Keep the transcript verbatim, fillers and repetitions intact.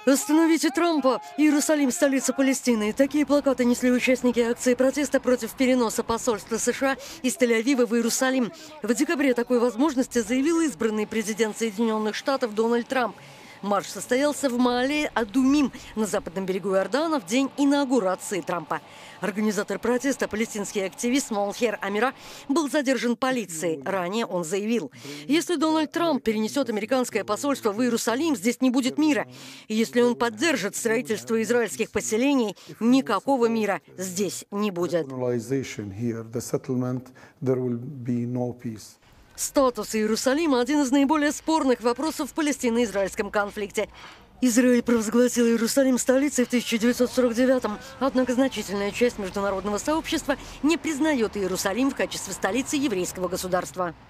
Остановите Трампа! Иерусалим – столица Палестины. Такие плакаты несли участники акции протеста против переноса посольства США из Тель-Авива в Иерусалим. В декабре такой возможности заявил избранный президент Соединенных Штатов Дональд Трамп. Марш состоялся в Маале Адумим на западном берегу Иордана в день инаугурации Трампа. Организатор протеста, палестинский активист Молхер Амира, был задержан полицией. Ранее он заявил: если Дональд Трамп перенесет американское посольство в Иерусалим, здесь не будет мира. И если он поддержит строительство израильских поселений, никакого мира здесь не будет. Статус Иерусалима – один из наиболее спорных вопросов в палестино-израильском конфликте. Израиль провозгласил Иерусалим столицей в тысяча девятьсот сорок девятом, однако значительная часть международного сообщества не признает Иерусалим в качестве столицы еврейского государства.